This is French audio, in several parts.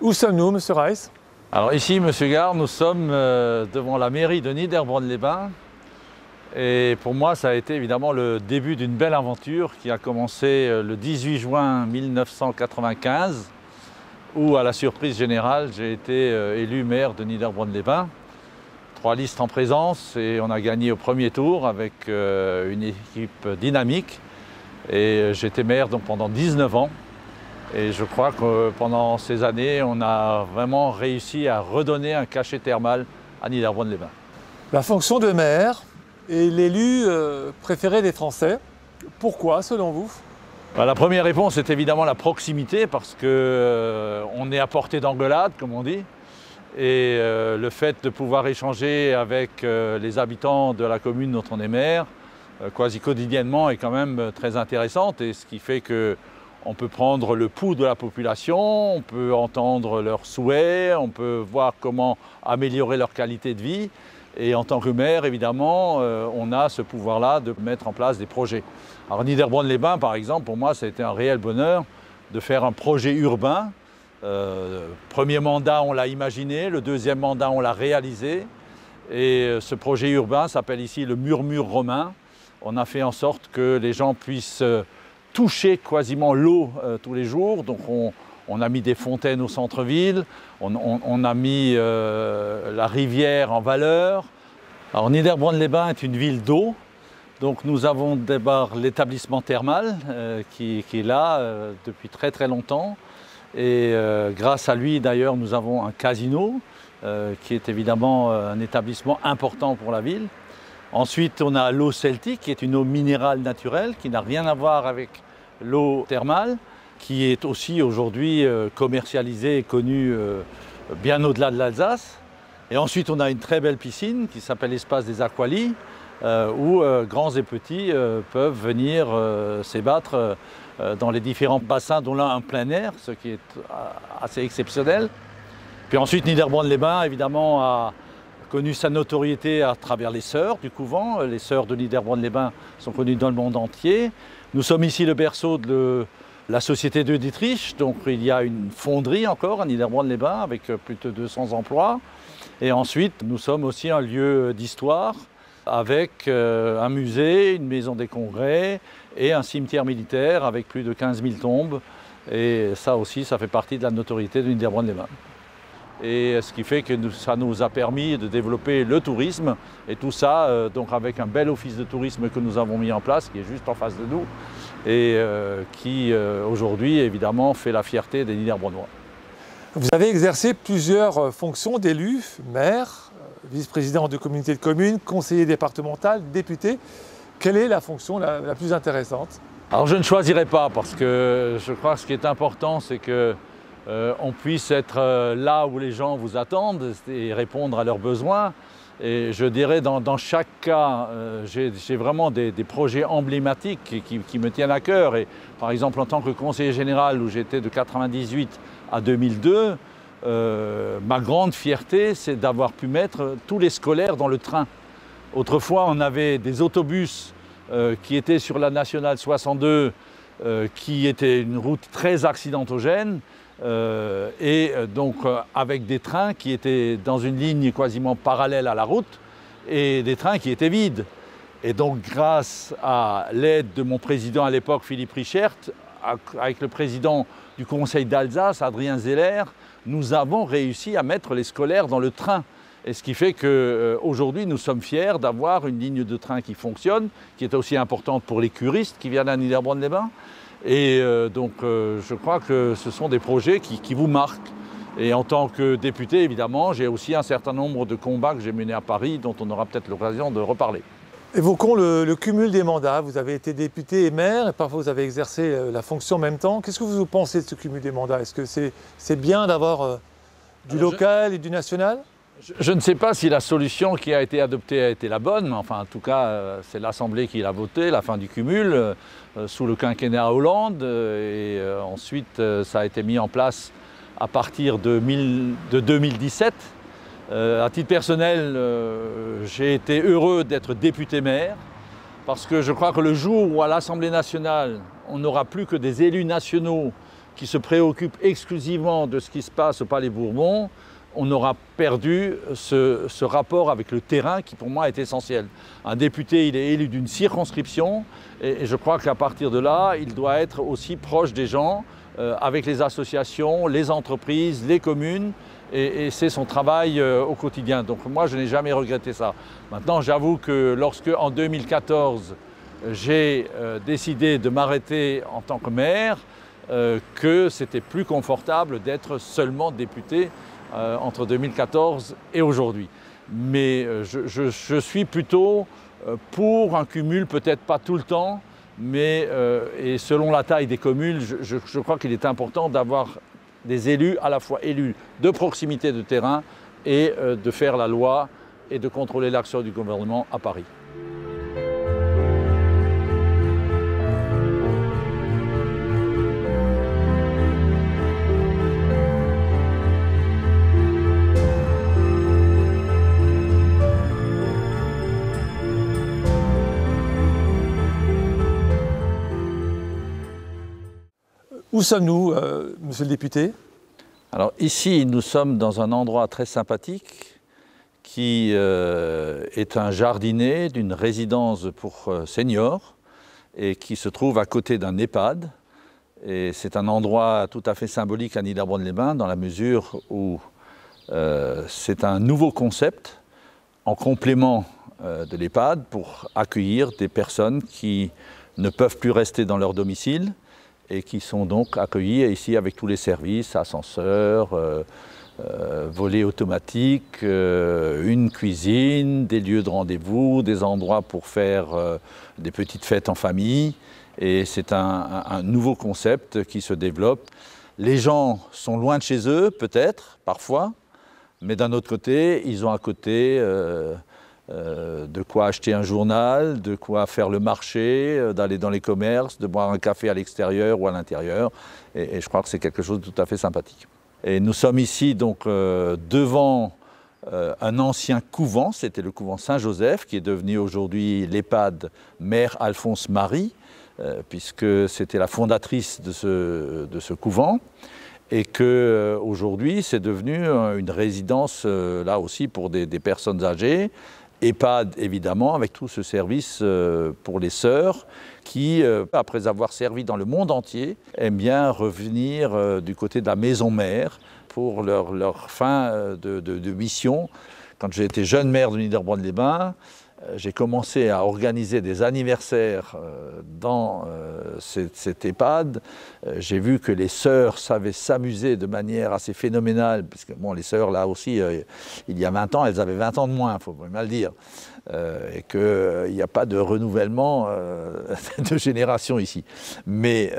Où sommes-nous, Monsieur Reiss? Alors ici, Monsieur Gard, nous sommes devant la mairie de Niederbronn-les-Bains. Et pour moi, ça a été évidemment le début d'une belle aventure qui a commencé le 18 juin 1995, où à la surprise générale, j'ai été élu maire de Niederbronn-les-Bains. 3 listes en présence et on a gagné au premier tour avec une équipe dynamique. Et j'étais maire donc pendant 19 ans. Et je crois que pendant ces années, on a vraiment réussi à redonner un cachet thermal à Niederbronn-les-Bains. La fonction de maire est l'élu préféré des Français. Pourquoi, selon vous? La première réponse est évidemment la proximité, parce qu'on est à portée d'engueulade, comme on dit. Et le fait de pouvoir échanger avec les habitants de la commune dont on est maire, quasi quotidiennement, est quand même très intéressante. Et ce qui fait qu'on peut prendre le pouls de la population, on peut entendre leurs souhaits, on peut voir comment améliorer leur qualité de vie. Et en tant que maire, évidemment, on a ce pouvoir-là de mettre en place des projets. Alors Niederbronn-les-Bains, par exemple, pour moi, ça a été un réel bonheur de faire un projet urbain. Premier mandat, on l'a imaginé, le deuxième mandat, on l'a réalisé. Et ce projet urbain s'appelle ici le Murmure romain. On a fait en sorte que les gens puissent toucher quasiment l'eau tous les jours. Donc on a mis des fontaines au centre-ville, on a mis la rivière en valeur. Alors Niederbronn-les-Bains est une ville d'eau. Donc nous avons d'abord l'établissement thermal qui est là depuis très très longtemps. Et grâce à lui d'ailleurs nous avons un casino qui est évidemment un établissement important pour la ville. Ensuite on a l'eau celtique qui est une eau minérale naturelle qui n'a rien à voir avec l'eau thermale, qui est aussi aujourd'hui commercialisée et connue bien au-delà de l'Alsace. Et ensuite on a une très belle piscine qui s'appelle l'espace des Aqualis, où grands et petits peuvent venir s'ébattre dans les différents bassins, dont l'un un plein air, ce qui est assez exceptionnel. Puis ensuite Niederbronn-les-Bains évidemment a connu sa notoriété à travers les sœurs du couvent. Les sœurs de Niederbronn-les-Bains sont connues dans le monde entier. Nous sommes ici le berceau de la société de Dietrich, donc il y a une fonderie encore à Niederbronn-les-Bains avec plus de 200 emplois. Et ensuite nous sommes aussi un lieu d'histoire avec un musée, une maison des congrès et un cimetière militaire avec plus de 15 000 tombes. Et ça aussi, ça fait partie de la notoriété de Niederbronn-les-Bains. Et ce qui fait que ça nous a permis de développer le tourisme et tout ça donc avec un bel office de tourisme que nous avons mis en place, qui est juste en face de nous et qui aujourd'hui évidemment fait la fierté des Niederbronnois. Vous avez exercé plusieurs fonctions d'élu, maire, vice-président de communauté de communes, conseiller départemental, député. Quelle est la fonction la plus intéressante? Alors je ne choisirai pas, parce que je crois que ce qui est important, c'est que on puisse être là où les gens vous attendent et répondre à leurs besoins. Et je dirais dans chaque cas, j'ai vraiment des projets emblématiques qui me tiennent à cœur. Et par exemple, en tant que conseiller général, où j'étais de 1998 à 2002, ma grande fierté, c'est d'avoir pu mettre tous les scolaires dans le train. Autrefois, on avait des autobus qui étaient sur la nationale 62, qui était une route très accidentogène, et donc avec des trains qui étaient dans une ligne quasiment parallèle à la route, et des trains qui étaient vides. Et donc grâce à l'aide de mon président à l'époque, Philippe Richert, avec le président du Conseil d'Alsace, Adrien Zeller, nous avons réussi à mettre les scolaires dans le train. Et ce qui fait qu'aujourd'hui, nous sommes fiers d'avoir une ligne de train qui fonctionne, qui est aussi importante pour les curistes qui viennent à Niederbronn-les-Bains. Et donc, je crois que ce sont des projets qui vous marquent. Et en tant que député, évidemment, j'ai aussi un certain nombre de combats que j'ai menés à Paris, dont on aura peut-être l'occasion de reparler. Évoquons le cumul des mandats. Vous avez été député et maire, et parfois vous avez exercé la fonction en même temps. Qu'est-ce que vous pensez de ce cumul des mandats? Est-ce que c'est bien d'avoir du local et du national? Je ne sais pas si la solution qui a été adoptée a été la bonne, mais enfin, en tout cas, c'est l'Assemblée qui l'a voté, la fin du cumul, sous le quinquennat Hollande. Et ensuite, ça a été mis en place à partir de 2017. À titre personnel, j'ai été heureux d'être député maire, parce que je crois que le jour où à l'Assemblée nationale, on n'aura plus que des élus nationaux qui se préoccupe exclusivement de ce qui se passe au Palais Bourbon, on aura perdu ce rapport avec le terrain qui pour moi est essentiel. Un député, il est élu d'une circonscription et je crois qu'à partir de là, il doit être aussi proche des gens, avec les associations, les entreprises, les communes, et c'est son travail au quotidien. Donc moi, je n'ai jamais regretté ça. Maintenant, j'avoue que lorsque, en 2014, j'ai décidé de m'arrêter en tant que maire, que c'était plus confortable d'être seulement député entre 2014 et aujourd'hui. Mais je suis plutôt pour un cumul, peut-être pas tout le temps, mais et selon la taille des communes, je crois qu'il est important d'avoir des élus, à la fois élus de proximité de terrain et de faire la loi et de contrôler l'action du gouvernement à Paris. Où sommes-nous, monsieur le député? Alors ici, nous sommes dans un endroit très sympathique qui est un jardinet d'une résidence pour seniors et qui se trouve à côté d'un EHPAD. Et c'est un endroit tout à fait symbolique à Niederbronn-les-Bains dans la mesure où c'est un nouveau concept en complément de l'EHPAD pour accueillir des personnes qui ne peuvent plus rester dans leur domicile et qui sont donc accueillis ici avec tous les services, ascenseurs, volets automatiques, une cuisine, des lieux de rendez-vous, des endroits pour faire des petites fêtes en famille. Et c'est un nouveau concept qui se développe. Les gens sont loin de chez eux, peut-être, parfois, mais d'un autre côté, ils ont à côté de quoi acheter un journal, de quoi faire le marché, d'aller dans les commerces, de boire un café à l'extérieur ou à l'intérieur. Et je crois que c'est quelque chose de tout à fait sympathique. Et nous sommes ici donc devant un ancien couvent, c'était le couvent Saint-Joseph, qui est devenu aujourd'hui l'EHPAD Mère Alphonse Marie, puisque c'était la fondatrice de ce couvent. Et qu'aujourd'hui, c'est devenu une résidence, là aussi, pour des personnes âgées. EHPAD, évidemment, avec tout ce service pour les sœurs qui, après avoir servi dans le monde entier, aiment bien revenir du côté de la maison mère pour leur fin de mission. Quand j'ai été jeune maire de Niederbronn-les-Bains, j'ai commencé à organiser des anniversaires dans cet EHPAD. J'ai vu que les sœurs savaient s'amuser de manière assez phénoménale, parce que bon, les sœurs, là aussi, il y a 20 ans, elles avaient 20 ans de moins, il faut bien le dire, et qu'il n'y a pas de renouvellement de génération ici. Mais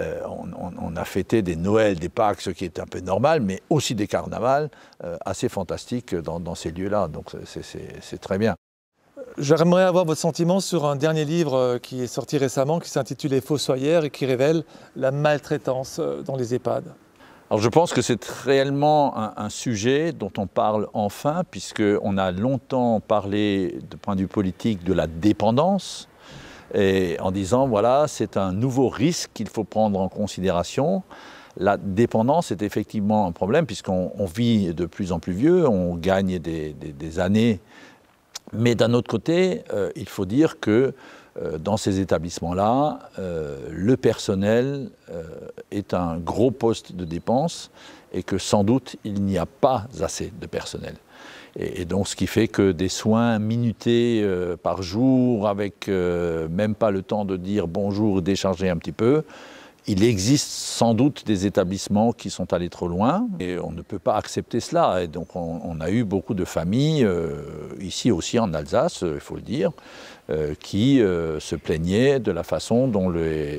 on a fêté des Noëls, des Pâques, ce qui est un peu normal, mais aussi des carnavals assez fantastiques dans ces lieux-là, donc c'est très bien. J'aimerais avoir votre sentiment sur un dernier livre qui est sorti récemment, qui s'intitule Les Fossoyeurs et qui révèle la maltraitance dans les EHPAD. Alors je pense que c'est réellement un sujet dont on parle enfin, puisqu'on a longtemps parlé, de point de vue politique, de la dépendance, et en disant, voilà, c'est un nouveau risque qu'il faut prendre en considération. La dépendance est effectivement un problème, puisqu'on vit de plus en plus vieux, on gagne des années. Mais d'un autre côté, il faut dire que dans ces établissements-là, le personnel est un gros poste de dépense et que sans doute il n'y a pas assez de personnel. Et donc ce qui fait que des soins minutés par jour, avec même pas le temps de dire bonjour et d'échanger un petit peu, il existe sans doute des établissements qui sont allés trop loin et on ne peut pas accepter cela. Et donc on a eu beaucoup de familles, ici aussi en Alsace, il faut le dire, qui se plaignaient de la façon dont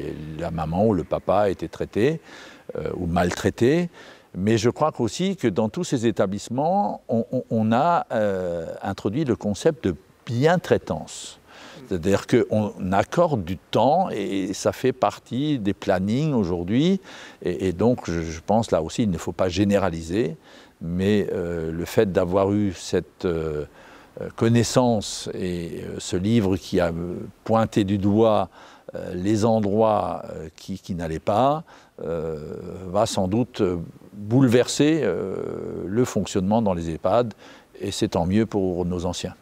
la maman ou le papa étaient traités ou maltraités. Mais je crois aussi que dans tous ces établissements, on a introduit le concept de bientraitance. C'est-à-dire qu'on accorde du temps et ça fait partie des plannings aujourd'hui. Et donc, je pense là aussi, il ne faut pas généraliser, mais le fait d'avoir eu cette connaissance et ce livre qui a pointé du doigt les endroits qui n'allaient pas, va sans doute bouleverser le fonctionnement dans les EHPAD, et c'est tant mieux pour nos anciens.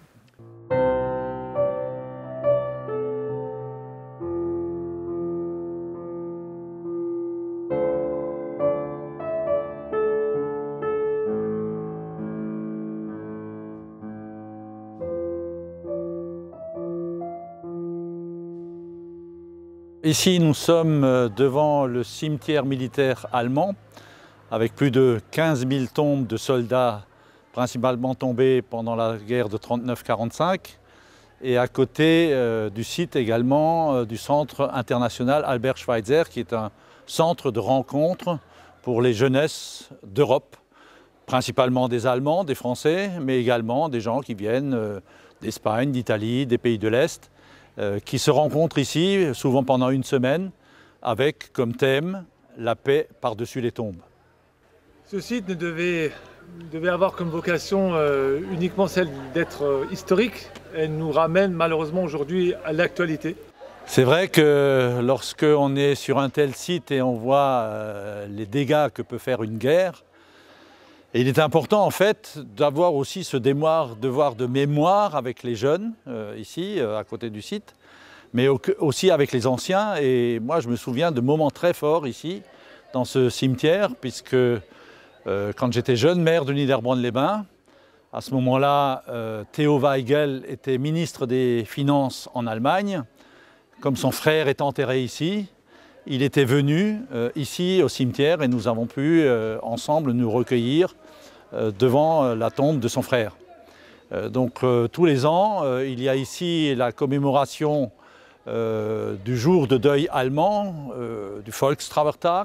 Ici, nous sommes devant le cimetière militaire allemand, avec plus de 15 000 tombes de soldats, principalement tombés pendant la guerre de 39-45, et à côté du site également du Centre international Albert Schweitzer, qui est un centre de rencontre pour les jeunesses d'Europe, principalement des Allemands, des Français, mais également des gens qui viennent d'Espagne, d'Italie, des pays de l'Est, qui se rencontrent ici, souvent pendant une semaine, avec comme thème la paix par-dessus les tombes. Ce site devait avoir comme vocation uniquement celle d'être historique. Elle nous ramène malheureusement aujourd'hui à l'actualité. C'est vrai que lorsqu'on est sur un tel site et on voit les dégâts que peut faire une guerre, et il est important en fait d'avoir aussi ce devoir de mémoire avec les jeunes ici à côté du site, mais aussi avec les anciens. Et moi je me souviens de moments très forts ici dans ce cimetière, puisque quand j'étais jeune maire de Niederbronn-les-Bains, à ce moment-là Theo Weigel était ministre des Finances en Allemagne. Comme son frère est enterré ici, il était venu ici au cimetière et nous avons pu ensemble nous recueillir devant la tombe de son frère. Donc tous les ans, il y a ici la commémoration du jour de deuil allemand, du Volkstrauertag.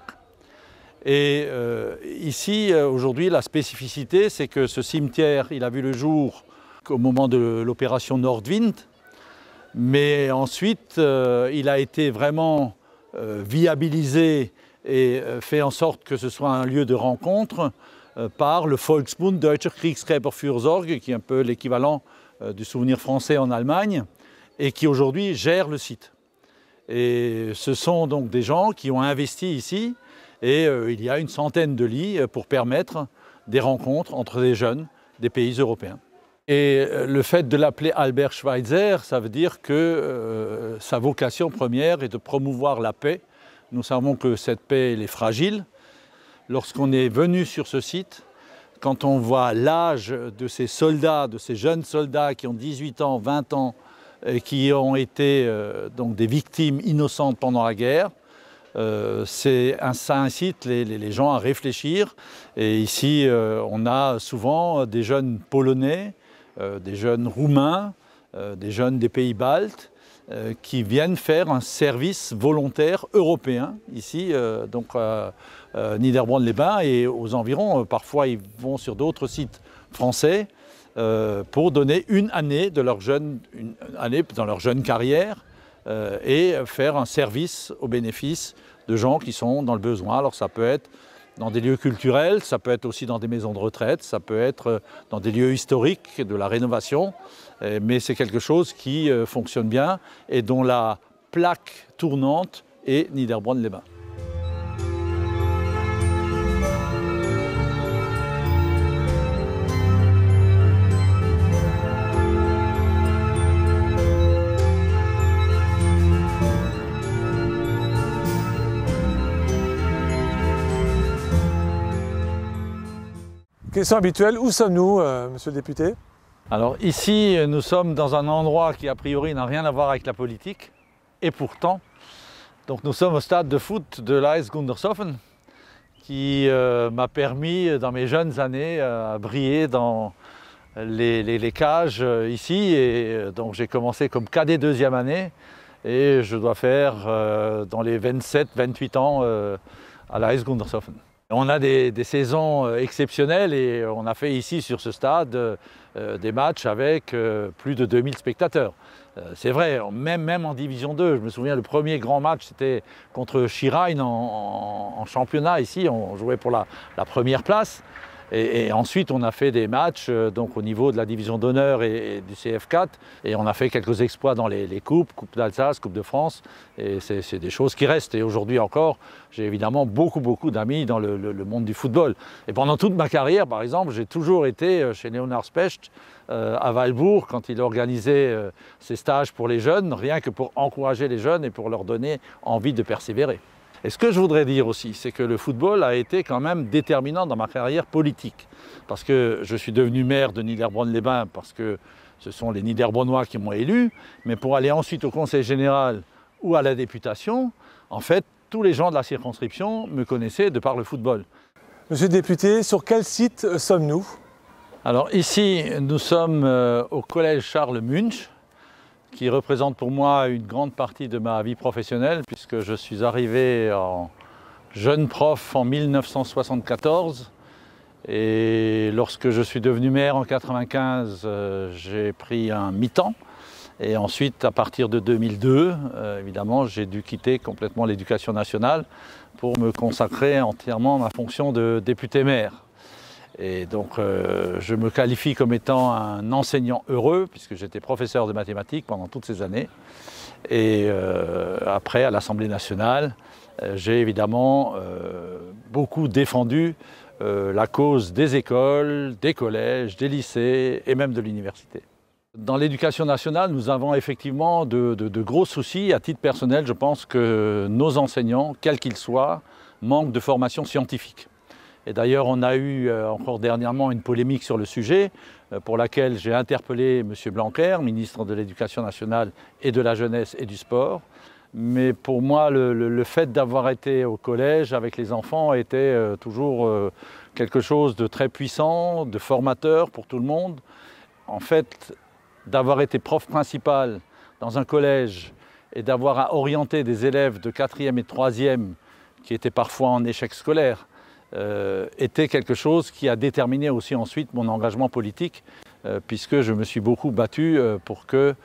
Et ici, aujourd'hui, la spécificité, c'est que ce cimetière, il a vu le jour au moment de l'opération Nordwind, mais ensuite, il a été vraiment viabilisé et fait en sorte que ce soit un lieu de rencontre par le Volksbund Deutscher Kriegsgräberfürsorge, qui est un peu l'équivalent du Souvenir français en Allemagne, et qui aujourd'hui gère le site. Et ce sont donc des gens qui ont investi ici, et il y a une centaine de lits pour permettre des rencontres entre des jeunes des pays européens. Et le fait de l'appeler Albert Schweitzer, ça veut dire que sa vocation première est de promouvoir la paix. Nous savons que cette paix, elle est fragile. Lorsqu'on est venu sur ce site, quand on voit l'âge de ces soldats, de ces jeunes soldats qui ont 18 ans, 20 ans, et qui ont été donc des victimes innocentes pendant la guerre, ça incite les gens à réfléchir. Et ici, on a souvent des jeunes Polonais, des jeunes Roumains, des jeunes des pays baltes, qui viennent faire un service volontaire européen ici, donc Niederbronn-les-Bains et aux environs. Parfois, ils vont sur d'autres sites français pour donner une année dans leur jeune carrière et faire un service au bénéfice de gens qui sont dans le besoin. Alors ça peut être dans des lieux culturels, ça peut être aussi dans des maisons de retraite, ça peut être dans des lieux historiques, de la rénovation, mais c'est quelque chose qui fonctionne bien et dont la plaque tournante est Niederbronn-les-Bains. Question habituelle, où sommes-nous, monsieur le député? Alors ici, nous sommes dans un endroit qui a priori n'a rien à voir avec la politique, et pourtant, donc nous sommes au stade de foot de l'AS Gundershofen, qui m'a permis dans mes jeunes années à briller dans les cages ici, et donc j'ai commencé comme cadet deuxième année, et je dois faire dans les 27-28 ans à l'AS Gundershofen. On a des saisons exceptionnelles et on a fait ici sur ce stade des matchs avec plus de 2000 spectateurs. C'est vrai, même en Division 2, je me souviens le premier grand match c'était contre Schirheim en championnat ici, on jouait pour la première place. Et ensuite, on a fait des matchs donc au niveau de la division d'honneur et du CF4. Et on a fait quelques exploits dans les coupes, Coupe d'Alsace, Coupe de France. Et c'est des choses qui restent. Et aujourd'hui encore, j'ai évidemment beaucoup d'amis dans le monde du football. Et pendant toute ma carrière, par exemple, j'ai toujours été chez Leonard Specht à Valbourg quand il organisait ses stages pour les jeunes, rien que pour encourager les jeunes et pour leur donner envie de persévérer. Et ce que je voudrais dire aussi, c'est que le football a été quand même déterminant dans ma carrière politique. Parce que je suis devenu maire de Niederbronn-les-Bains parce que ce sont les Niederbronnois qui m'ont élu. Mais pour aller ensuite au conseil général ou à la députation, en fait, tous les gens de la circonscription me connaissaient de par le football. Monsieur le député, sur quel site sommes-nous? Alors ici, nous sommes au collège Charles Munch, qui représente pour moi une grande partie de ma vie professionnelle, puisque je suis arrivé en jeune prof en 1974. Et lorsque je suis devenu maire en 1995, j'ai pris un mi-temps. Et ensuite, à partir de 2002, évidemment, j'ai dû quitter complètement l'éducation nationale pour me consacrer entièrement à ma fonction de député-maire. Et donc, je me qualifie comme étant un enseignant heureux, puisque j'étais professeur de mathématiques pendant toutes ces années. Et après, à l'Assemblée nationale, j'ai évidemment beaucoup défendu la cause des écoles, des collèges, des lycées et même de l'université. Dans l'éducation nationale, nous avons effectivement de gros soucis. À titre personnel, je pense que nos enseignants, quels qu'ils soient, manquent de formation scientifique. Et d'ailleurs, on a eu encore dernièrement une polémique sur le sujet pour laquelle j'ai interpellé M. Blanquer, ministre de l'Éducation nationale et de la jeunesse et du sport. Mais pour moi, le fait d'avoir été au collège avec les enfants était toujours quelque chose de très puissant, de formateur pour tout le monde. En fait, d'avoir été prof principal dans un collège et d'avoir à orienter des élèves de 4e et 3e qui étaient parfois en échec scolaire, était quelque chose qui a déterminé aussi ensuite mon engagement politique, puisque je me suis beaucoup battu pour que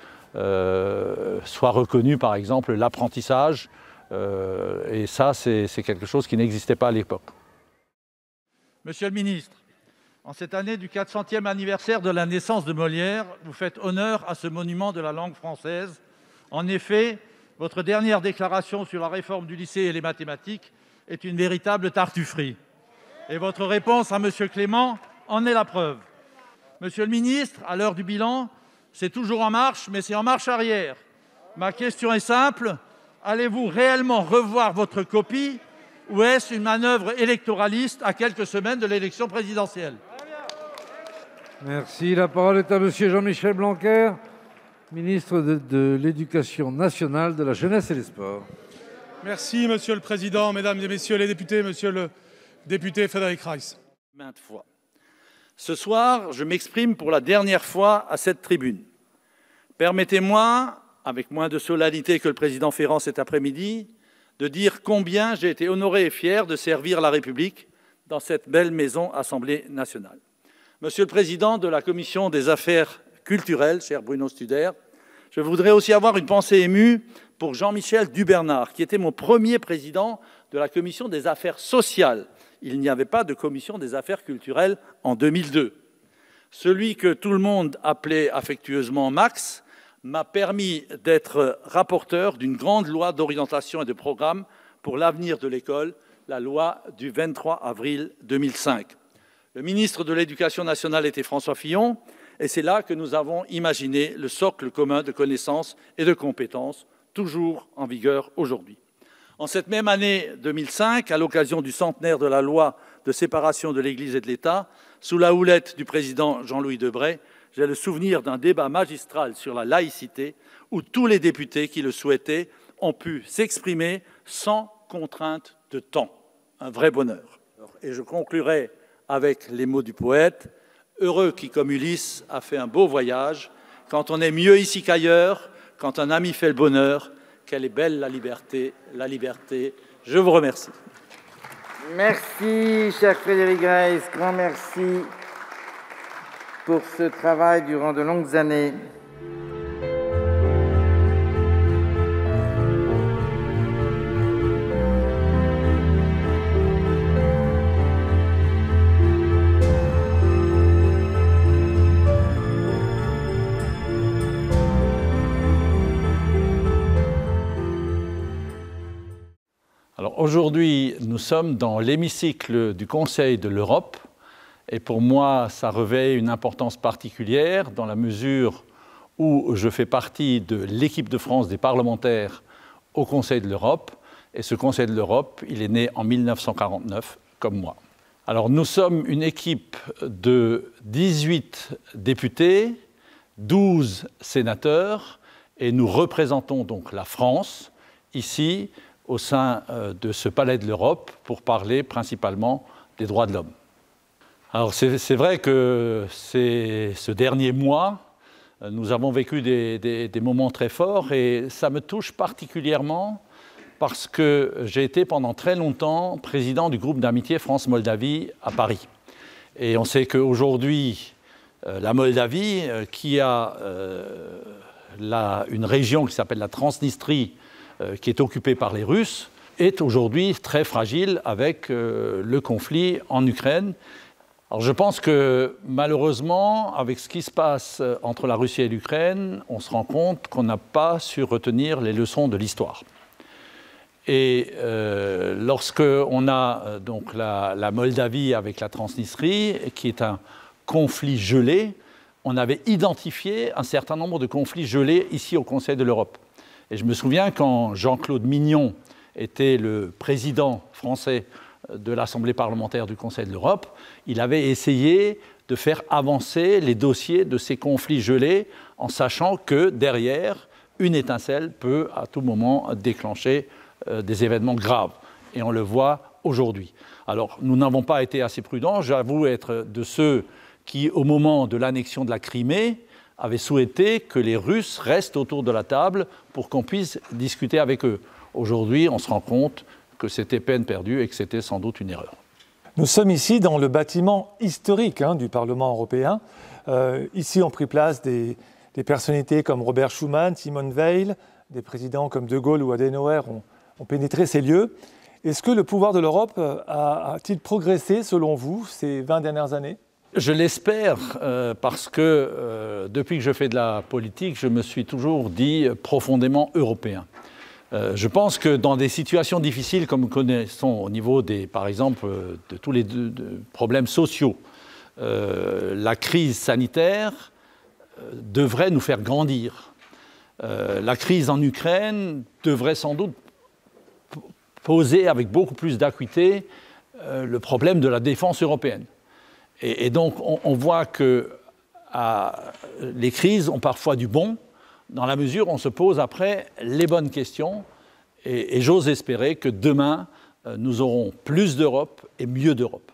soit reconnu par exemple l'apprentissage, et ça c'est quelque chose qui n'existait pas à l'époque. Monsieur le ministre, en cette année du 400e anniversaire de la naissance de Molière, vous faites honneur à ce monument de la langue française. En effet, votre dernière déclaration sur la réforme du lycée et les mathématiques est une véritable tartufferie. Et votre réponse à M. Clément en est la preuve. Monsieur le ministre, à l'heure du bilan, c'est toujours en marche, mais c'est en marche arrière. Ma question est simple, allez-vous réellement revoir votre copie ou est-ce une manœuvre électoraliste à quelques semaines de l'élection présidentielle? Merci. La parole est à M. Jean-Michel Blanquer, ministre de l'Éducation nationale, de la jeunesse et des sports. Merci, Monsieur le Président, Mesdames et Messieurs les députés, Monsieur le député Frédéric Reiss. Maintes fois. Ce soir, je m'exprime pour la dernière fois à cette tribune. Permettez-moi, avec moins de solennité que le président Ferrand cet après-midi, de dire combien j'ai été honoré et fier de servir la République dans cette belle maison Assemblée nationale. Monsieur le Président de la Commission des affaires culturelles, cher Bruno Studer, je voudrais aussi avoir une pensée émue pour Jean-Michel Dubernard, qui était mon premier président de la Commission des affaires sociales. Il n'y avait pas de commission des affaires culturelles en 2002. Celui que tout le monde appelait affectueusement Max m'a permis d'être rapporteur d'une grande loi d'orientation et de programme pour l'avenir de l'école, la loi du 23 avril 2005. Le ministre de l'Éducation nationale était François Fillon, et c'est là que nous avons imaginé le socle commun de connaissances et de compétences, toujours en vigueur aujourd'hui. En cette même année 2005, à l'occasion du centenaire de la loi de séparation de l'Église et de l'État, sous la houlette du président Jean-Louis Debré, j'ai le souvenir d'un débat magistral sur la laïcité où tous les députés qui le souhaitaient ont pu s'exprimer sans contrainte de temps. Un vrai bonheur. Et je conclurai avec les mots du poète « Heureux qui, comme Ulysse, a fait un beau voyage, quand on est mieux ici qu'ailleurs, quand un ami fait le bonheur, quelle est belle la liberté, la liberté. » Je vous remercie. Merci, cher Frédéric Reiss. Grand merci pour ce travail durant de longues années. Alors aujourd'hui, nous sommes dans l'hémicycle du Conseil de l'Europe et pour moi, ça revêt une importance particulière dans la mesure où je fais partie de l'équipe de France des parlementaires au Conseil de l'Europe. Et ce Conseil de l'Europe, il est né en 1949, comme moi. Alors nous sommes une équipe de 18 députés, 12 sénateurs, et nous représentons donc la France, ici, au sein de ce Palais de l'Europe, pour parler principalement des droits de l'homme. Alors c'est vrai que ce dernier mois, nous avons vécu des moments très forts et ça me touche particulièrement parce que j'ai été pendant très longtemps président du groupe d'amitié France-Moldavie à Paris. Et on sait qu'aujourd'hui, la Moldavie, qui a une région qui s'appelle la Transnistrie, qui est occupée par les Russes, est aujourd'hui très fragile avec le conflit en Ukraine. Alors je pense que malheureusement, avec ce qui se passe entre la Russie et l'Ukraine, on se rend compte qu'on n'a pas su retenir les leçons de l'histoire. Et lorsqu'on a donc la Moldavie avec la Transnistrie, qui est un conflit gelé, on avait identifié un certain nombre de conflits gelés ici au Conseil de l'Europe. Et je me souviens quand Jean-Claude Mignon était le président français de l'Assemblée parlementaire du Conseil de l'Europe, il avait essayé de faire avancer les dossiers de ces conflits gelés en sachant que derrière, une étincelle peut à tout moment déclencher des événements graves. Et on le voit aujourd'hui. Alors, nous n'avons pas été assez prudents. J'avoue être de ceux qui, au moment de l'annexion de la Crimée, avaient souhaité que les Russes restent autour de la table pour qu'on puisse discuter avec eux. Aujourd'hui, on se rend compte que c'était peine perdue et que c'était sans doute une erreur. Nous sommes ici dans le bâtiment historique du Parlement européen. Ici ont pris place des personnalités comme Robert Schuman, Simone Veil, des présidents comme De Gaulle ou Adenauer ont pénétré ces lieux. Est-ce que le pouvoir de l'Europe a-t-il progressé selon vous ces 20 dernières années ? Je l'espère parce que depuis que je fais de la politique, je me suis toujours dit profondément européen. Je pense que dans des situations difficiles comme nous connaissons au niveau par exemple, de tous les problèmes sociaux, la crise sanitaire devrait nous faire grandir. La crise en Ukraine devrait sans doute poser avec beaucoup plus d'acuité le problème de la défense européenne. Et donc on voit que les crises ont parfois du bon, dans la mesure où on se pose après les bonnes questions. Et j'ose espérer que demain, nous aurons plus d'Europe et mieux d'Europe.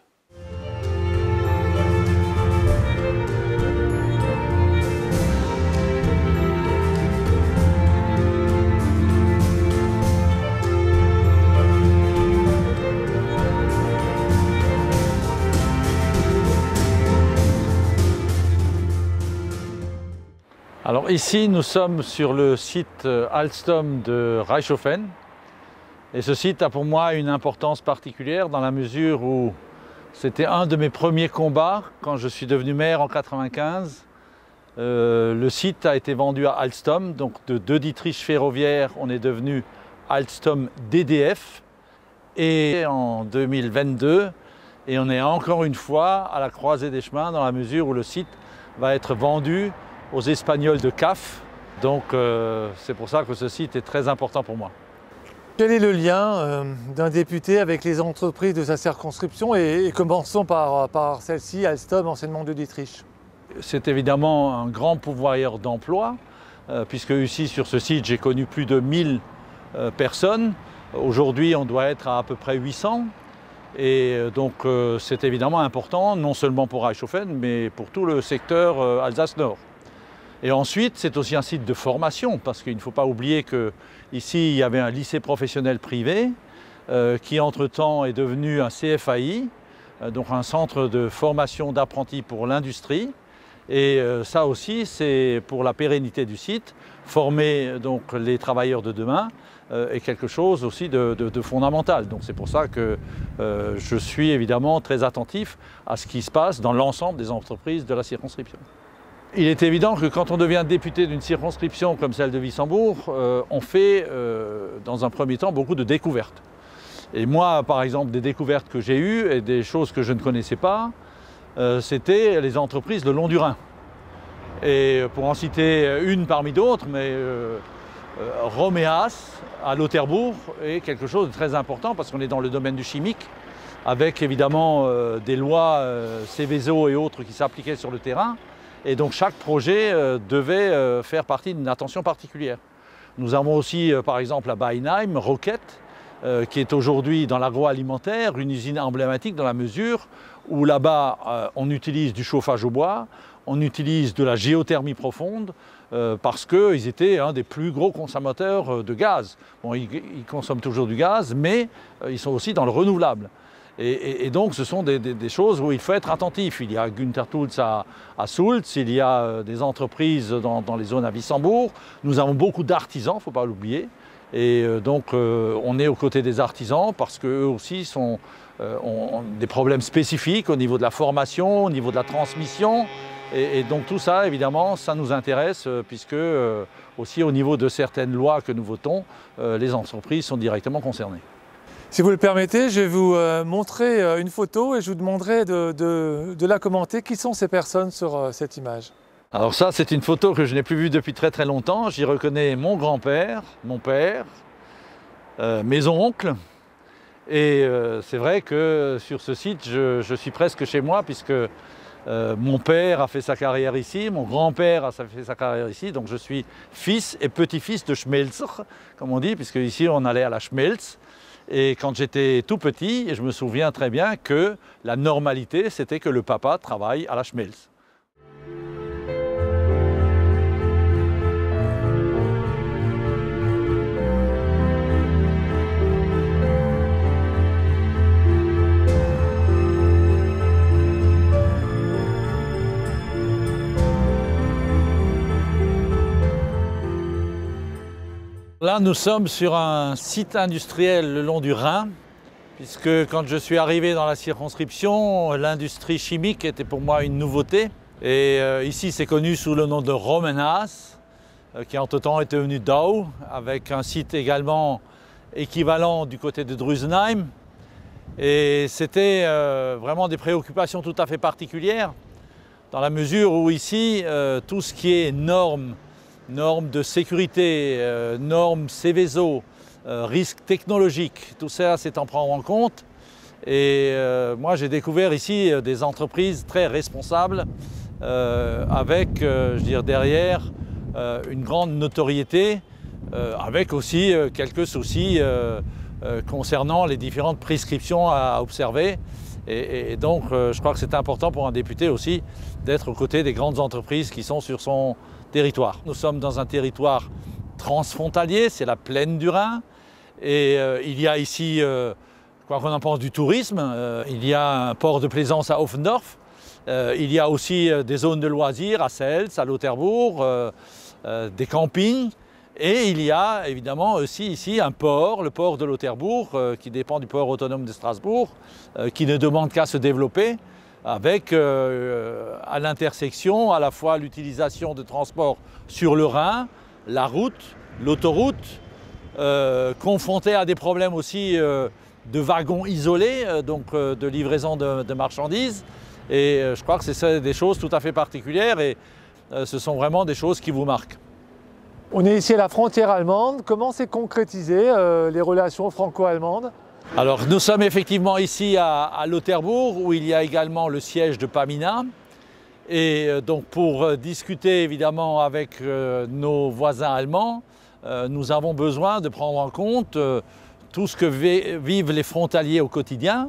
Alors ici, nous sommes sur le site Alstom de Reichshoffen. Et ce site a pour moi une importance particulière dans la mesure où c'était un de mes premiers combats quand je suis devenu maire en 1995. Le site a été vendu à Alstom, donc de Dietrich Ferroviaire, on est devenu Alstom DDF. Et en 2022, et on est encore une fois à la croisée des chemins dans la mesure où le site va être vendu aux Espagnols de CAF. Donc c'est pour ça que ce site est très important pour moi. Quel est le lien d'un député avec les entreprises de sa circonscription et commençons par celle-ci, Alstom, anciennement de Dietrich. C'est évidemment un grand pourvoyeur d'emploi, puisque ici sur ce site j'ai connu plus de 1000 personnes. Aujourd'hui on doit être à peu près 800. Et donc c'est évidemment important, non seulement pour Reichshoffen, mais pour tout le secteur Alsace-Nord. Et ensuite, c'est aussi un site de formation, parce qu'il ne faut pas oublier qu'ici, il y avait un lycée professionnel privé qui, entre-temps, est devenu un CFAI, donc un centre de formation d'apprentis pour l'industrie. Et ça aussi, c'est pour la pérennité du site. Former donc, les travailleurs de demain est quelque chose aussi de fondamental. Donc c'est pour ça que je suis évidemment très attentif à ce qui se passe dans l'ensemble des entreprises de la circonscription. Il est évident que quand on devient député d'une circonscription comme celle de Wissembourg, on fait dans un premier temps beaucoup de découvertes. Et moi, par exemple, des découvertes que j'ai eues et des choses que je ne connaissais pas, c'était les entreprises le long du Rhin. Et pour en citer une parmi d'autres, mais Romeas à Lauterbourg est quelque chose de très important parce qu'on est dans le domaine du chimique, avec évidemment des lois Seveso et autres qui s'appliquaient sur le terrain. Et donc chaque projet devait faire partie d'une attention particulière. Nous avons aussi, par exemple, à Beinheim, Rocket, qui est aujourd'hui dans l'agroalimentaire, une usine emblématique dans la mesure où là-bas, on utilise du chauffage au bois, on utilise de la géothermie profonde, parce qu'ils étaient un des plus gros consommateurs de gaz. Bon, ils consomment toujours du gaz, mais ils sont aussi dans le renouvelable. Et donc, ce sont des choses où il faut être attentif. Il y a Günther Tulz à Sulz, il y a des entreprises dans les zones à Wissembourg. Nous avons beaucoup d'artisans, il ne faut pas l'oublier. Et donc, on est aux côtés des artisans parce qu'eux aussi ont des problèmes spécifiques au niveau de la formation, au niveau de la transmission. Et donc tout ça, évidemment, ça nous intéresse puisque aussi au niveau de certaines lois que nous votons, les entreprises sont directement concernées. Si vous le permettez, je vais vous montrer une photo et je vous demanderai de la commenter. Qui sont ces personnes sur cette image? Alors ça, c'est une photo que je n'ai plus vue depuis très très longtemps. J'y reconnais mon grand-père, mon père, mes oncles. Et c'est vrai que sur ce site, je suis presque chez moi puisque mon père a fait sa carrière ici, mon grand-père a fait sa carrière ici, donc je suis fils et petit-fils de Schmelzer, comme on dit, puisque ici on allait à la Schmelz. Et quand j'étais tout petit, je me souviens très bien que la normalité, c'était que le papa travaille à la Schmelz. Là, nous sommes sur un site industriel le long du Rhin, puisque quand je suis arrivé dans la circonscription, l'industrie chimique était pour moi une nouveauté. Et ici, c'est connu sous le nom de Romenas, qui entre-temps est devenu Dow, avec un site également équivalent du côté de Drusenheim. Et c'était vraiment des préoccupations tout à fait particulières, dans la mesure où ici, tout ce qui est normes de sécurité, normes Seveso, risques technologiques, tout ça c'est en prendre en compte. Et moi j'ai découvert ici des entreprises très responsables avec, je veux dire, derrière une grande notoriété, avec aussi quelques soucis concernant les différentes prescriptions à observer. Et donc je crois que c'est important pour un député aussi d'être aux côtés des grandes entreprises qui sont sur son territoire. Nous sommes dans un territoire transfrontalier, c'est la plaine du Rhin. Et il y a ici, quoi qu'on en pense du tourisme, il y a un port de plaisance à Offendorf. Il y a aussi des zones de loisirs à Sels, à Lauterbourg, des campings. Et il y a évidemment aussi ici un port, le port de Lauterbourg, qui dépend du port autonome de Strasbourg, qui ne demande qu'à se développer, avec à l'intersection à la fois l'utilisation de transports sur le Rhin, la route, l'autoroute, confronté à des problèmes aussi de wagons isolés, donc de livraison de marchandises. Et je crois que c'est des choses tout à fait particulières et ce sont vraiment des choses qui vous marquent. On est ici à la frontière allemande. Comment s'est concrétisé les relations franco-allemandes? Alors nous sommes effectivement ici à Lauterbourg où il y a également le siège de Pamina. Et donc pour discuter évidemment avec nos voisins allemands, nous avons besoin de prendre en compte tout ce que vivent les frontaliers au quotidien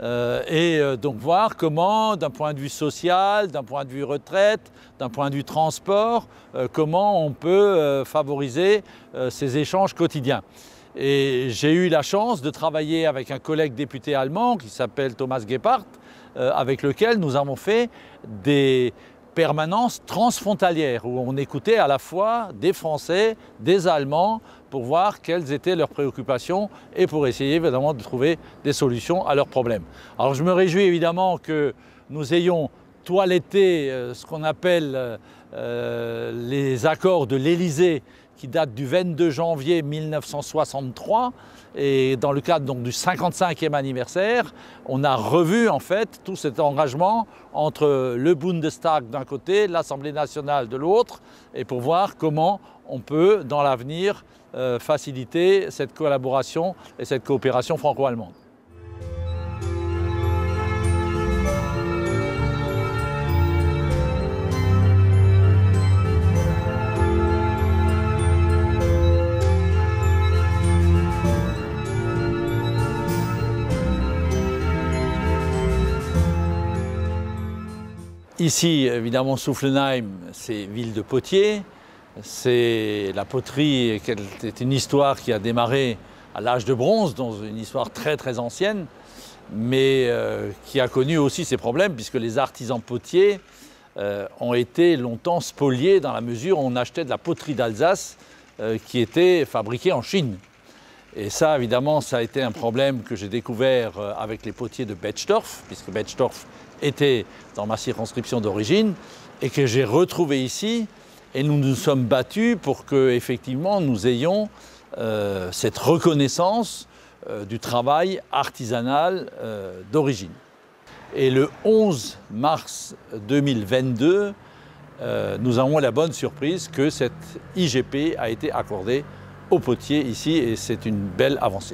et donc voir comment, d'un point de vue social, d'un point de vue retraite, d'un point de vue transport, comment on peut favoriser ces échanges quotidiens. Et j'ai eu la chance de travailler avec un collègue député allemand qui s'appelle Thomas Gebhardt, avec lequel nous avons fait des permanences transfrontalières où on écoutait à la fois des Français, des Allemands pour voir quelles étaient leurs préoccupations et pour essayer évidemment de trouver des solutions à leurs problèmes. Alors je me réjouis évidemment que nous ayons toiletté ce qu'on appelle les accords de l'Élysée qui date du 22 janvier 1963. Et dans le cadre donc, du 55e anniversaire, on a revu en fait tout cet engagement entre le Bundestag d'un côté, l'Assemblée nationale de l'autre, et pour voir comment on peut, dans l'avenir, faciliter cette collaboration et cette coopération franco-allemande. Ici, évidemment, Soufflenheim, c'est ville de potiers. C'est la poterie, c'est une histoire qui a démarré à l'âge de bronze, dans une histoire très très ancienne, mais qui a connu aussi ses problèmes, puisque les artisans potiers ont été longtemps spoliés dans la mesure où on achetait de la poterie d'Alsace qui était fabriquée en Chine. Et ça, évidemment, ça a été un problème que j'ai découvert avec les potiers de Betzdorf, puisque Betzdorf était dans ma circonscription d'origine, et que j'ai retrouvé ici. Et nous nous sommes battus pour que, effectivement, nous ayons cette reconnaissance du travail artisanal d'origine. Et le 11 mars 2022, nous avons la bonne surprise que cette IGP a été accordée aux potiers ici, et c'est une belle avancée.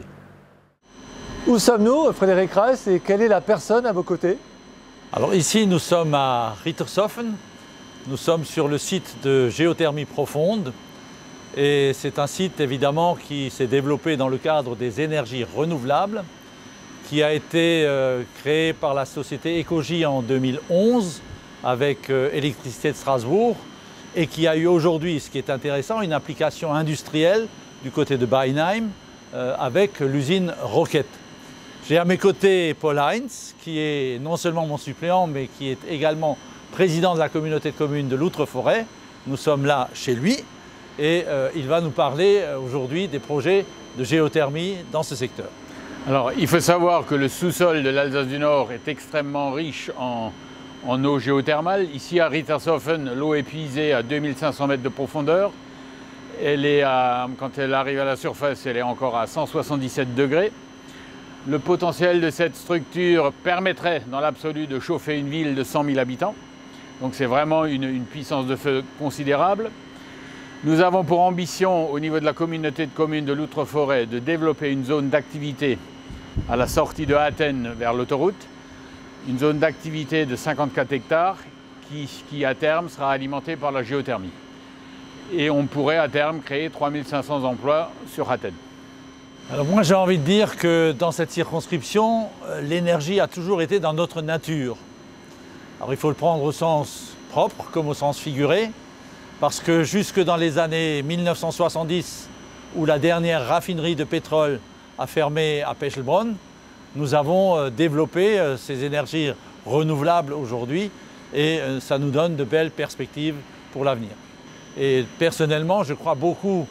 Où sommes-nous, Frédéric Reiss, et quelle est la personne à vos côtés? Alors ici, nous sommes à Rittershoffen. Nous sommes sur le site de géothermie profonde. Et c'est un site, évidemment, qui s'est développé dans le cadre des énergies renouvelables, qui a été créé par la société Ecogy en 2011 avec Électricité de Strasbourg, et qui a eu aujourd'hui, ce qui est intéressant, une application industrielle du côté de Beinheim avec l'usine Rocket. J'ai à mes côtés Paul Heinz, qui est non seulement mon suppléant, mais qui est également président de la communauté de communes de l'Outre-Forêt. Nous sommes là chez lui et il va nous parler aujourd'hui des projets de géothermie dans ce secteur. Alors, il faut savoir que le sous-sol de l'Alsace du Nord est extrêmement riche en eau géothermale. Ici, à Rittershoffen, l'eau est puisée à 2500 mètres de profondeur. Quand elle arrive à la surface, elle est encore à 177 degrés. Le potentiel de cette structure permettrait, dans l'absolu, de chauffer une ville de 100 000 habitants. Donc c'est vraiment une puissance de feu considérable. Nous avons pour ambition, au niveau de la communauté de communes de l'Outre-Forêt, de développer une zone d'activité à la sortie de Athènes vers l'autoroute. Une zone d'activité de 54 hectares qui, à terme, sera alimentée par la géothermie. Et on pourrait, à terme, créer 3500 emplois sur Athènes. Alors moi j'ai envie de dire que dans cette circonscription, l'énergie a toujours été dans notre nature. Alors il faut le prendre au sens propre comme au sens figuré, parce que jusque dans les années 1970, où la dernière raffinerie de pétrole a fermé à Pechelbronn, nous avons développé ces énergies renouvelables aujourd'hui, et ça nous donne de belles perspectives pour l'avenir. Et personnellement, je crois beaucoup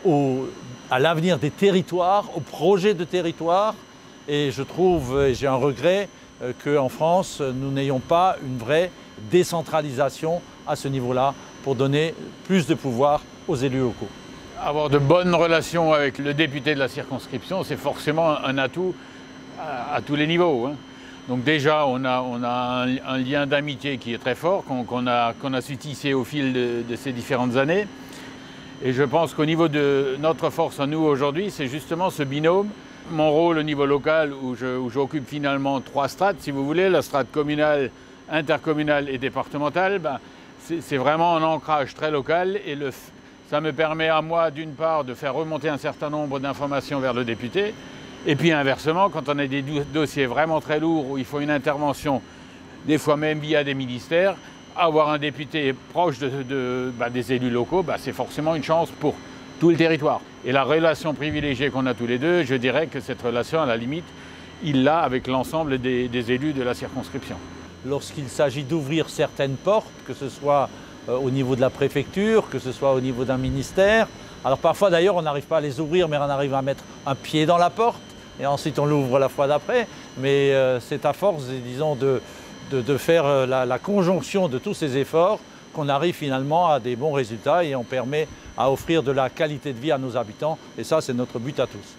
à l'avenir des territoires, aux projets de territoire, et je trouve, et j'ai un regret, qu'en France, nous n'ayons pas une vraie décentralisation à ce niveau-là pour donner plus de pouvoir aux élus locaux. Avoir de bonnes relations avec le député de la circonscription, c'est forcément un atout à tous les niveaux, hein. Donc déjà, on a un lien d'amitié qui est très fort, qu'on a su tisser au fil de ces différentes années. Et je pense qu'au niveau de notre force à nous aujourd'hui, c'est justement ce binôme. Mon rôle au niveau local, où j'occupe finalement 3 strates, si vous voulez, la strate communale, intercommunale et départementale, c'est vraiment un ancrage très local et ça me permet à moi, d'une part, de faire remonter un certain nombre d'informations vers le député, et puis inversement, quand on a des dossiers vraiment très lourds où il faut une intervention, des fois même via des ministères, avoir un député proche des élus locaux, c'est forcément une chance pour tout le territoire. Et la relation privilégiée qu'on a tous les deux, je dirais que cette relation, à la limite, il l'a avec l'ensemble des élus de la circonscription. Lorsqu'il s'agit d'ouvrir certaines portes, que ce soit au niveau de la préfecture, que ce soit au niveau d'un ministère, alors parfois d'ailleurs on n'arrive pas à les ouvrir, mais on arrive à mettre un pied dans la porte, et ensuite on l'ouvre la fois d'après, mais c'est à force, disons, de faire la conjonction de tous ces efforts qu'on arrive finalement à des bons résultats et on permet à offrir de la qualité de vie à nos habitants. Et ça, c'est notre but à tous.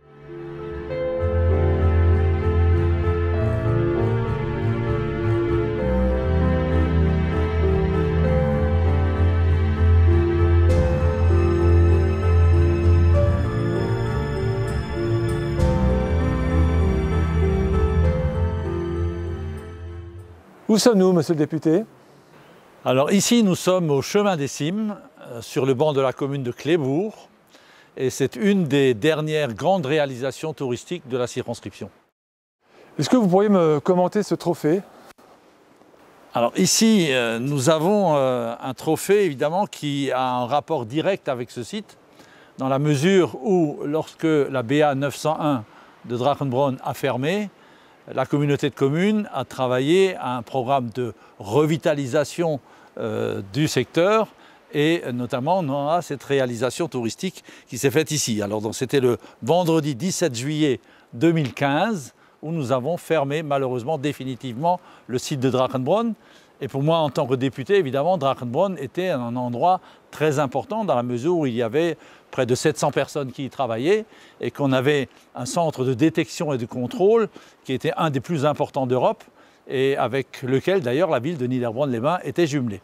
Où sommes-nous, monsieur le député? Alors ici, nous sommes au chemin des Cimes, sur le banc de la commune de Clébourg. Et c'est une des dernières grandes réalisations touristiques de la circonscription. Est-ce que vous pourriez me commenter ce trophée? Alors ici, nous avons un trophée évidemment qui a un rapport direct avec ce site, dans la mesure où, lorsque la BA 901 de Drachenbronn a fermé, la communauté de communes a travaillé à un programme de revitalisation du secteur et notamment on a cette réalisation touristique qui s'est faite ici. Alors c'était le vendredi 17 juillet 2015 où nous avons fermé malheureusement définitivement le site de Drachenbronn. Et pour moi, en tant que député, évidemment, Drachenbronn était un endroit très important dans la mesure où il y avait près de 700 personnes qui y travaillaient et qu'on avait un centre de détection et de contrôle qui était un des plus importants d'Europe et avec lequel d'ailleurs la ville de Niederbronn-les-Bains était jumelée.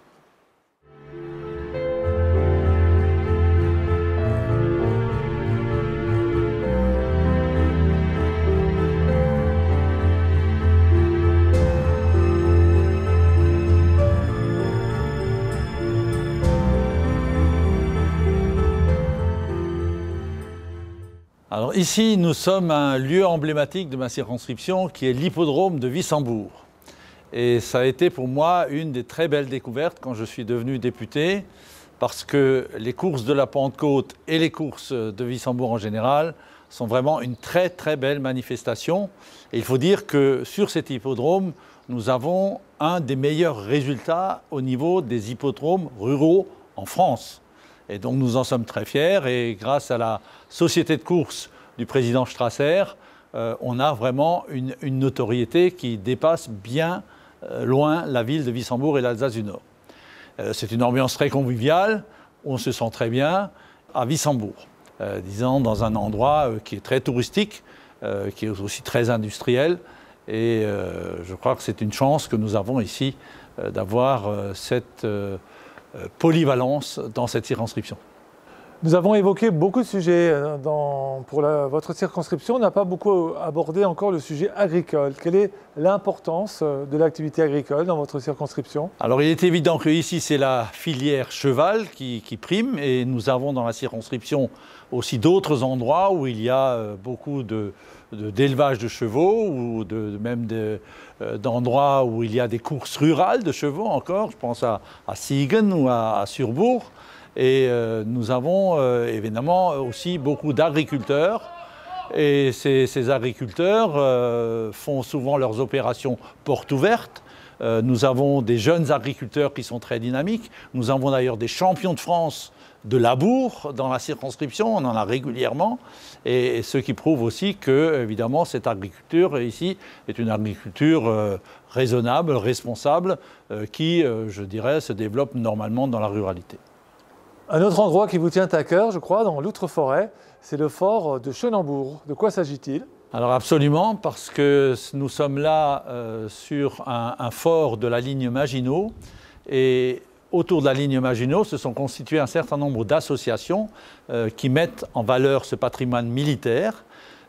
Alors ici, nous sommes à un lieu emblématique de ma circonscription qui est l'hippodrome de Wissembourg. Et ça a été pour moi une des très belles découvertes quand je suis devenu député, parce que les courses de la Pentecôte et les courses de Wissembourg en général sont vraiment une très très belle manifestation. Et il faut dire que sur cet hippodrome, nous avons un des meilleurs résultats au niveau des hippodromes ruraux en France. Et donc nous en sommes très fiers et grâce à la société de course du président Strasser, on a vraiment une notoriété qui dépasse bien loin la ville de Wissembourg et l'Alsace du Nord. C'est une ambiance très conviviale, on se sent très bien à Wissembourg, disons dans un endroit qui est très touristique, qui est aussi très industriel. Et je crois que c'est une chance que nous avons ici d'avoir cette polyvalence dans cette circonscription. Nous avons évoqué beaucoup de sujets pour votre circonscription. On n'a pas beaucoup abordé encore le sujet agricole. Quelle est l'importance de l'activité agricole dans votre circonscription? Alors il est évident que ici c'est la filière cheval qui prime et nous avons dans la circonscription aussi d'autres endroits où il y a beaucoup d'élevage de chevaux ou même d'endroits où il y a des courses rurales de chevaux encore. Je pense à Siegen ou à Surbourg. Et nous avons évidemment aussi beaucoup d'agriculteurs. Et ces agriculteurs font souvent leurs opérations portes ouvertes. Nous avons des jeunes agriculteurs qui sont très dynamiques. Nous avons d'ailleurs des champions de France de labour dans la circonscription, on en a régulièrement, et ce qui prouve aussi que, évidemment, cette agriculture ici est une agriculture raisonnable, responsable, qui, je dirais, se développe normalement dans la ruralité. Un autre endroit qui vous tient à cœur, je crois, dans l'Outre-Forêt, c'est le fort de Schönenbourg. De quoi s'agit-il? Alors absolument, parce que nous sommes là sur un fort de la ligne Maginot, et autour de la ligne Maginot se sont constitués un certain nombre d'associations qui mettent en valeur ce patrimoine militaire.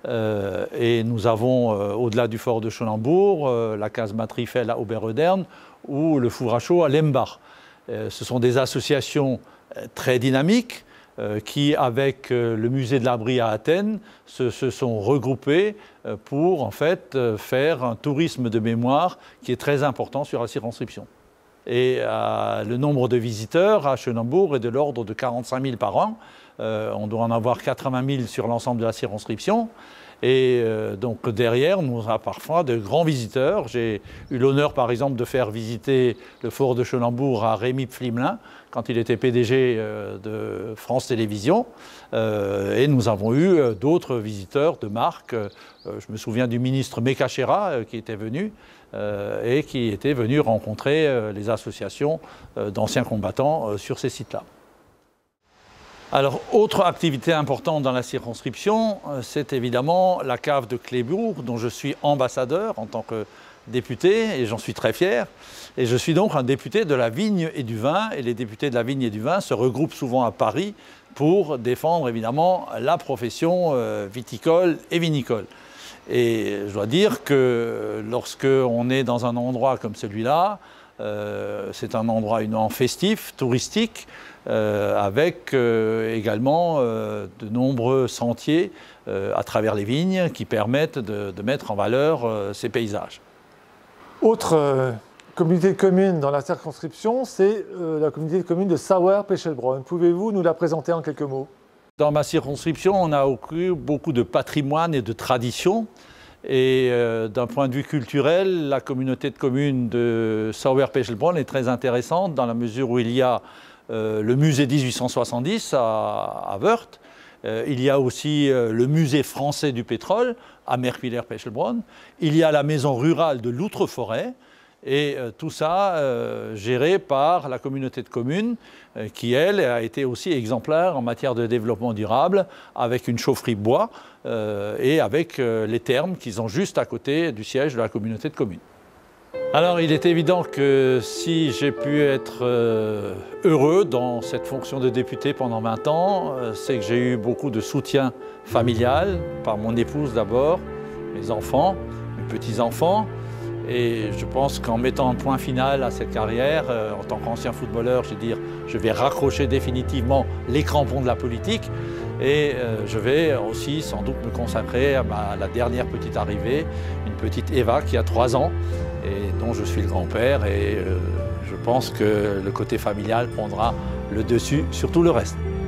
Et nous avons, au-delà du fort de Schönenbourg, la casemate Riffel à Oberodern ou le four à chaud à Lembach. Ce sont des associations très dynamiques qui, avec le musée de l'Abri à Athènes, se sont regroupées pour en fait faire un tourisme de mémoire qui est très important sur la circonscription. Et le nombre de visiteurs à Schönenbourg est de l'ordre de 45 000 par an. On doit en avoir 80 000 sur l'ensemble de la circonscription. Et donc derrière, nous avons parfois de grands visiteurs. J'ai eu l'honneur par exemple de faire visiter le fort de Schönenbourg à Rémi Pflimlin quand il était PDG de France Télévisions. Et nous avons eu d'autres visiteurs de marque. Je me souviens du ministre Mekachera qui était venu. et qui était venu rencontrer les associations d'anciens combattants sur ces sites-là. Alors, autre activité importante dans la circonscription, c'est évidemment la cave de Clébourg, dont je suis ambassadeur en tant que député, et j'en suis très fier. Et je suis donc un député de la vigne et du vin, et les députés de la vigne et du vin se regroupent souvent à Paris pour défendre évidemment la profession viticole et vinicole. Et je dois dire que lorsque on est dans un endroit comme celui-là, c'est un endroit énormément festif, touristique, avec également de nombreux sentiers à travers les vignes qui permettent de mettre en valeur ces paysages. Autre communauté de communes dans la circonscription, c'est la communauté de communes de Sauer-Pechelbronn. Pouvez-vous nous la présenter en quelques mots? Dans ma circonscription, on a beaucoup de patrimoine et de traditions. Et d'un point de vue culturel, la communauté de communes de Sauer-Pechelbronn est très intéressante dans la mesure où il y a le musée 1870 à Wörth. Il y a aussi le musée français du pétrole à Merkwiller-Pechelbronn. Il y a la maison rurale de l'Outreforêt. Et tout ça géré par la communauté de communes qui, elle, a été aussi exemplaire en matière de développement durable avec une chaufferie bois et avec les thermes qu'ils ont juste à côté du siège de la communauté de communes. Alors, il est évident que si j'ai pu être heureux dans cette fonction de député pendant 20 ans, c'est que j'ai eu beaucoup de soutien familial, par mon épouse d'abord, mes enfants, mes petits-enfants. Et je pense qu'en mettant un point final à cette carrière, en tant qu'ancien footballeur, je vais raccrocher définitivement les crampons de la politique et je vais aussi sans doute me consacrer à la dernière petite arrivée, une petite Eva qui a 3 ans et dont je suis le grand-père et je pense que le côté familial prendra le dessus sur tout le reste.